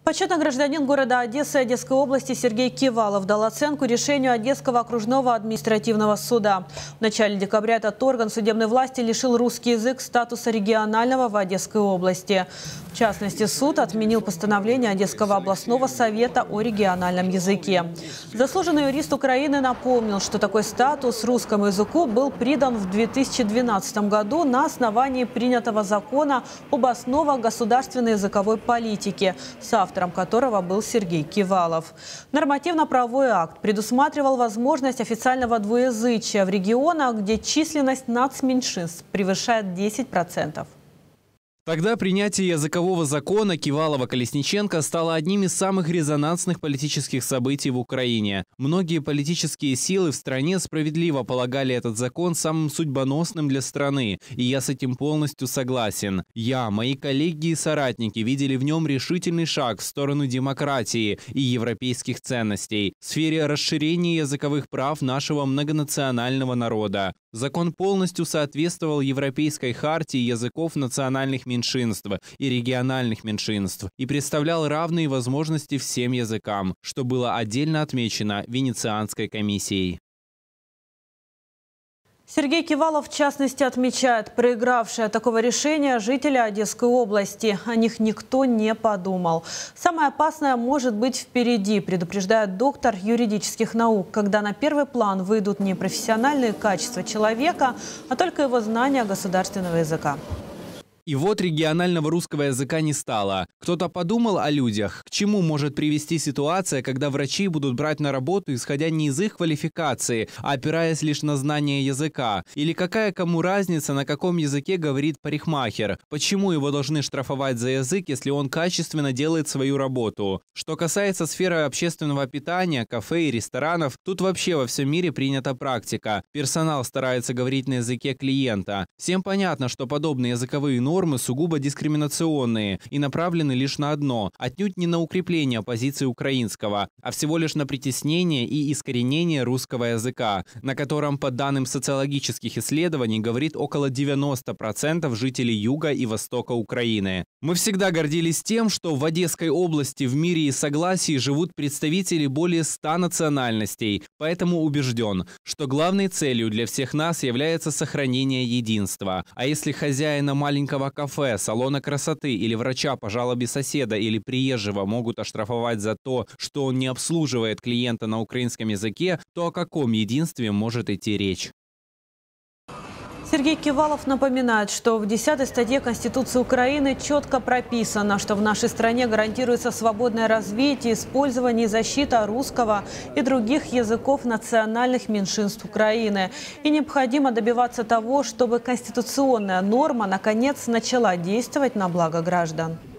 Почетный гражданин города Одессы и Одесской области Сергей Кивалов дал оценку решению Одесского окружного административного суда. В начале декабря этот орган судебной власти лишил русский язык статуса регионального в Одесской области. В частности, суд отменил постановление Одесского областного совета о региональном языке. Заслуженный юрист Украины напомнил, что такой статус русскому языку был придан в 2012 году на основании принятого закона об основах государственной языковой политики, с автором которого был Сергей Кивалов. Нормативно-правовой акт предусматривал возможность официального двуязычия в регионах, где численность нацменьшинств превышает 10%. Тогда принятие языкового закона Кивалова-Колесниченко стало одним из самых резонансных политических событий в Украине. Многие политические силы в стране справедливо полагали этот закон самым судьбоносным для страны, и я с этим полностью согласен. Я, мои коллеги и соратники видели в нем решительный шаг в сторону демократии и европейских ценностей в сфере расширения языковых прав нашего многонационального народа. Закон полностью соответствовал Европейской хартии языков национальных меньшинств и региональных меньшинств и представлял равные возможности всем языкам, что было отдельно отмечено Венецианской комиссией. Сергей Кивалов, в частности, отмечает, проигравшие от такого решения жители Одесской области. О них никто не подумал. Самое опасное может быть впереди, предупреждает доктор юридических наук, когда на первый план выйдут не профессиональные качества человека, а только его знания государственного языка. И вот регионального русского языка не стало. Кто-то подумал о людях, к чему может привести ситуация, когда врачи будут брать на работу, исходя не из их квалификации, а опираясь лишь на знание языка. Или какая кому разница, на каком языке говорит парикмахер? Почему его должны штрафовать за язык, если он качественно делает свою работу? Что касается сферы общественного питания, кафе и ресторанов, тут вообще во всем мире принята практика. Персонал старается говорить на языке клиента. Всем понятно, что подобные языковые нормы сугубо дискриминационные и направлены лишь на одно, отнюдь не на укрепление позиции украинского, а всего лишь на притеснение и искоренение русского языка, на котором, по данным социологических исследований, говорит около 90% жителей юга и востока Украины. Мы всегда гордились тем, что в Одесской области в мире и согласии живут представители более 100 национальностей, поэтому убежден, что главной целью для всех нас является сохранение единства. А если хозяина маленького кафе, салона красоты или врача по жалобе соседа или приезжего могут оштрафовать за то, что он не обслуживает клиента на украинском языке, то о каком единстве может идти речь? Сергей Кивалов напоминает, что в 10-й статье Конституции Украины четко прописано, что в нашей стране гарантируется свободное развитие, использование и защита русского и других языков национальных меньшинств Украины. И необходимо добиваться того, чтобы конституционная норма наконец начала действовать на благо граждан.